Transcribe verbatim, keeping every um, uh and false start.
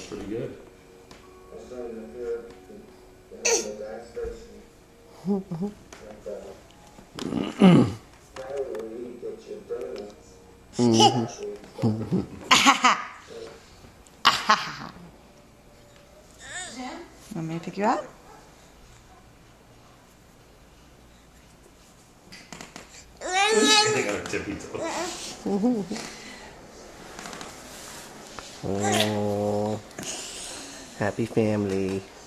pretty good. Want me to pick you up? I think I'm tippy toe. Oh, happy family.